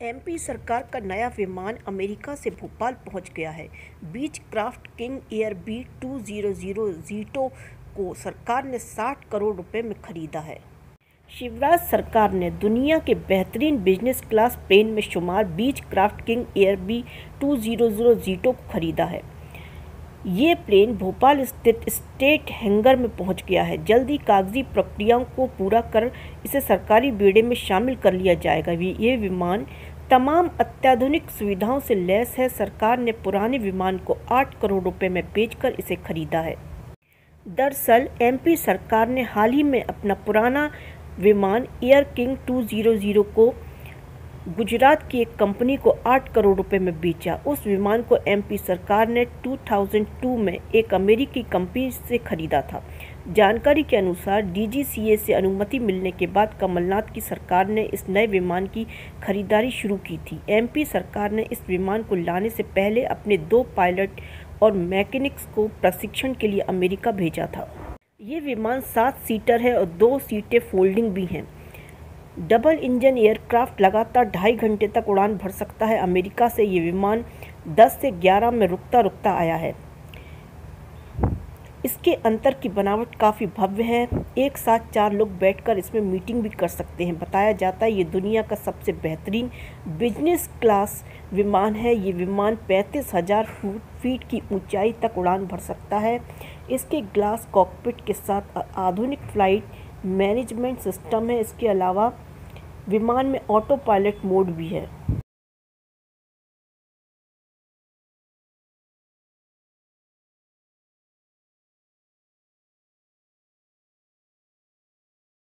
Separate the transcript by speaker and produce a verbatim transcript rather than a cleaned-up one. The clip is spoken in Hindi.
Speaker 1: एमपी सरकार का नया विमान अमेरिका से भोपाल पहुंच गया है। Beechcraft King Air B two सौ ज़ीटो को सरकार ने साठ करोड़ रुपए में खरीदा है। शिवराज सरकार ने दुनिया के बेहतरीन बिजनेस क्लास प्लेन में शुमार Beechcraft King Air B two सौ ज़ीटो को खरीदा है। ये प्लेन भोपाल स्थित स्टेट हैंगर में पहुंच गया है। जल्दी कागजी प्रक्रियाओं को पूरा कर इसे सरकारी बेड़े में शामिल कर लिया जाएगा। ये विमान तमाम अत्याधुनिक सुविधाओं से लैस है। सरकार ने पुराने विमान को आठ करोड़ रुपए में बेचकर इसे खरीदा है। दरअसल एमपी सरकार ने हाल ही में अपना पुराना विमान एयर किंग टू सौ को गुजरात की एक कंपनी को आठ करोड़ रुपए में बेचा। उस विमान को एमपी सरकार ने दो हज़ार दो में एक अमेरिकी कंपनी से खरीदा था। जानकारी के अनुसार डीजीसीए से अनुमति मिलने के बाद कमलनाथ की सरकार ने इस नए विमान की खरीदारी शुरू की थी। एमपी सरकार ने इस विमान को लाने से पहले अपने दो पायलट और मैकेनिक्स को प्रशिक्षण के लिए अमेरिका भेजा था। ये विमान सात सीटर है और दो सीटें फोल्डिंग भी हैं। डबल इंजन एयरक्राफ्ट लगातार ढाई घंटे तक उड़ान भर सकता है। अमेरिका से ये विमान दस से ग्यारह में रुकता रुकता आया है। इसके अंतर की बनावट काफ़ी भव्य है। एक साथ चार लोग बैठकर इसमें मीटिंग भी कर सकते हैं। बताया जाता है ये दुनिया का सबसे बेहतरीन बिजनेस क्लास विमान है। ये विमान पैंतीस हज़ार फीट की ऊंचाई तक उड़ान भर सकता है। इसके ग्लास कॉकपिट के साथ आधुनिक फ्लाइट मैनेजमेंट सिस्टम है। इसके अलावा विमान में ऑटो पायलट मोड भी है।